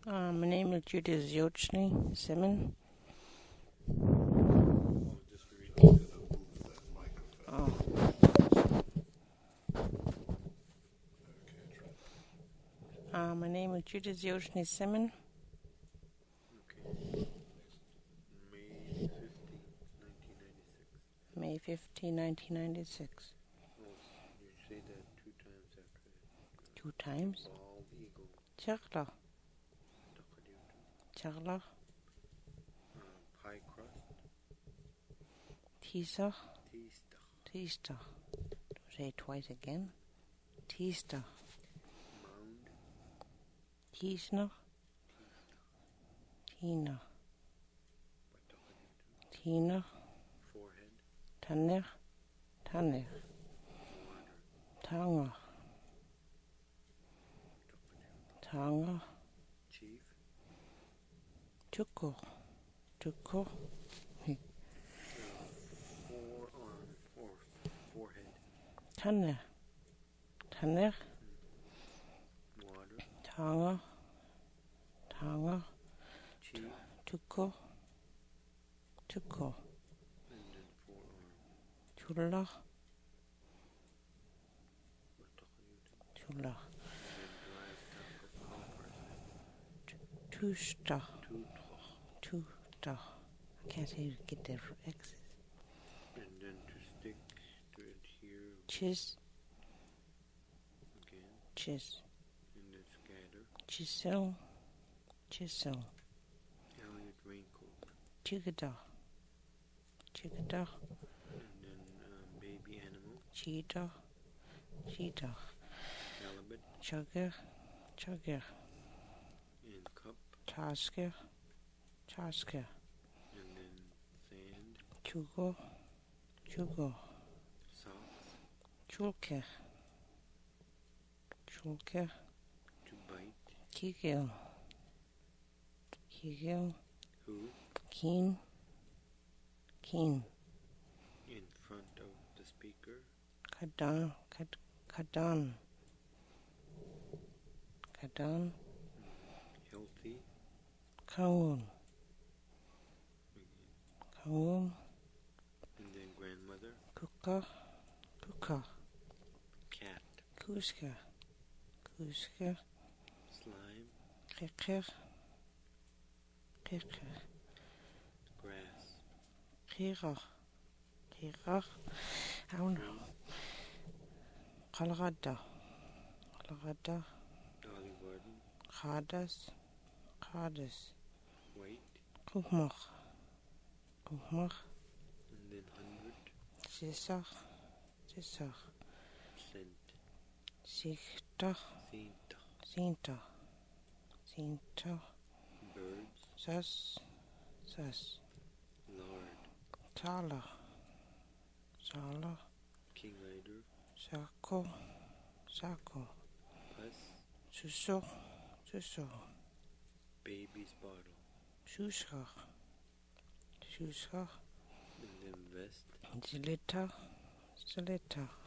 My name is Judith Ziochny Simon. Just for you to move that microphone. Oh. Okay, try. My name is Judith Ziochny Simon. Okay. May 15, 1996. May 15, 1996. Oh, you say that 2 times after that. 2 times? Bald eagle. Chakla. Takadyutu. Chakla. Pie crust. Tisa. Tista. Tista. Say it twice again. Tista. Mound. Tisna. Tina. Takadyutu. Tina. Forehead. Tanner. Tanner. Water. Tanga. Takadyutu. Tanga. Chief. Tuko. Tuko. Forearm or forehead. Tanner. Tanner. Water. Tanga. Tanga. Chief. Tuko. Tuko. And then forearm. Chula. Or takadyutu. Chula. And then dry stalk of copper. Tusta. Tutra. Tuta. I can't say get the X's. And then to stick, to adhere Chis. again. Chis. And then scatter. Chisel. Chisel. Elliot raincoat. Chigada. Chigada. And then baby animal. Cheetah. Cheetah. Halibut. Chugger. Chugger. And cup. Tasker. Tasker. And then sand. Chugo. Chugo. Socks. Chulker. Chulker. To bite. Kigel. Kigel. Who? Keen. Keen. In front of the speaker. Kadan. Kadan. Kadan. Healthy. Kaun. Again. Kaun. And then grandmother. Kuka. Kuka. Cat. Kuska. Kuska. Slime. Kikker. Kikker. Grass. Kira. Kira. I don't know. Kalrada. Kalrada. Dolly Varden. Khadas. Khadas. White. Kumach. Kumach. And then 100. Sisach. Sisach. Cent. Sikta. Cinta. Sinta. Sinta. Birds. Sas. Sas. Lard. Tala. Sala. King Rider. Sako. Sako. Puss. Suso. Suso. Baby's bottle. Sushach. Sushach. And then vest. Zilita. Zilita.